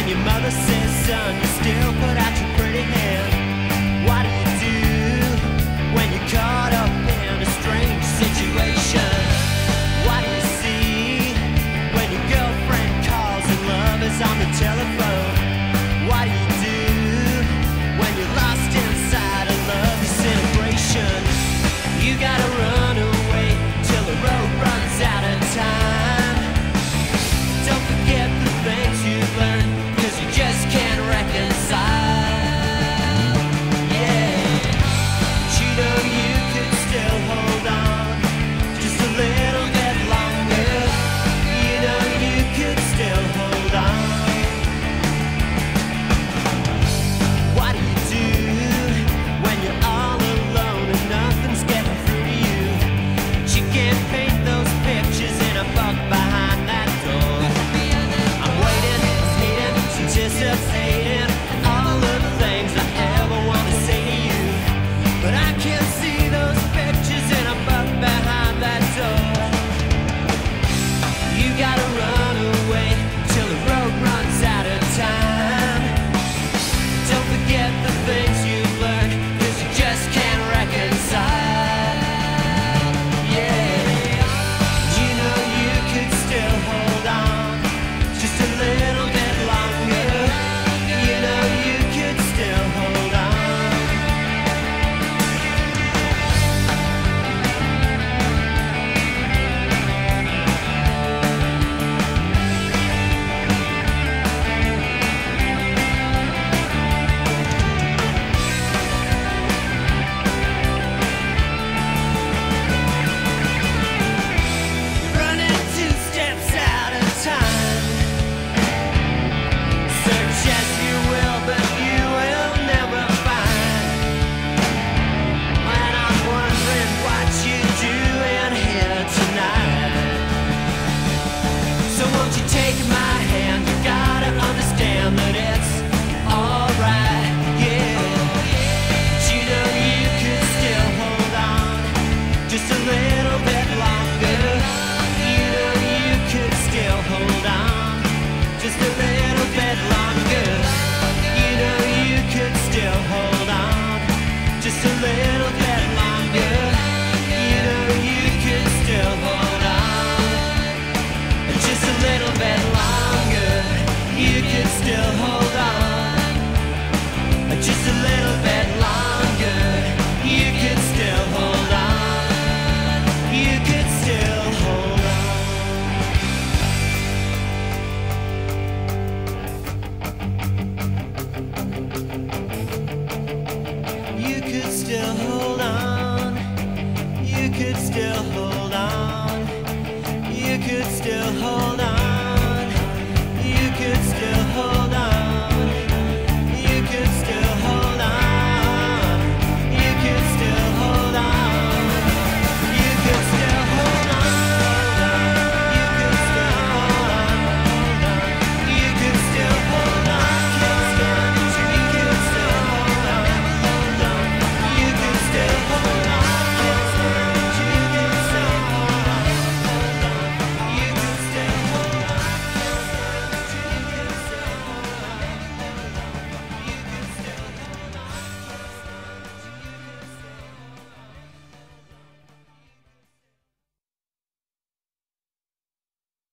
When your mother says, son, you still put out your pretty hand. What do you do when you're caught up in a strange situation? What do you see when your girlfriend calls and love is on the telephone? What do you do when you're lost inside a love disintegration? You gotta run away till the road runs out of time. Don't forget the things you've learned, 'cause you just can't reconcile. Yeah, but you know you could still hold on just a little bit longer. You know you could still hold on. What do you do when you're all alone and nothing's getting through to you? But you can't paint those pictures in a book behind that door. I'm waiting, hating, anticipating all of the things I ever want to say to you, but I can't see those pictures in a book behind that door. You gotta run away till the road runs out of time. Don't forget the things you've learned, 'cause you just can't reconcile. Yeah, you know you could still hold on just a little bit longer. You know you could still hold on. Running 2 steps out of time. Search as you will, but you will never find. And I'm wondering what you're doing here tonight. So won't you take my hand? You gotta understand that it's alright. Yeah, but you know you could still hold on just a little bit longer. You know you could still hold on just a little bit longer. You know you could still hold on just a little bit longer. You know you could still hold on just a little bit longer. You could still hold on just a little bit longer. You could still hold on. You could still hold on. You could still hold on. You could still hold on.